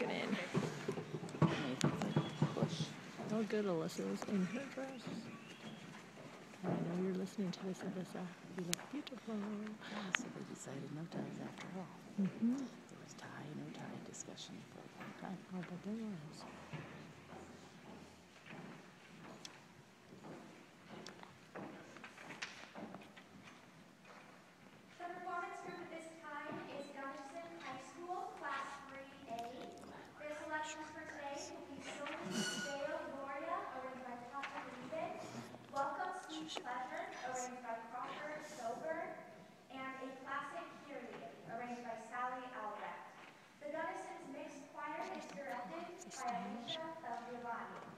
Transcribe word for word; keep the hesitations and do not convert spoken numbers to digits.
in. Nathan's like, push. Oh, good, Alyssa's in her dress. I know you're listening to this, Alyssa. You look beautiful. Oh, so they decided no ties after all. Mm-hmm. There was tie, no tie discussion for a long time. Oh, but there was. The performance group at this time is Gunnison High School, Class three A. Their selections for today will be Sylvie's Veil Gloria, arranged by Papa Ruben, Welcome Sweet Pleasure, arranged by Crawford Sober, and A Classic Period, arranged by Sally Albrecht. The Gunnison's mixed choir is directed by Alicia Giovanni.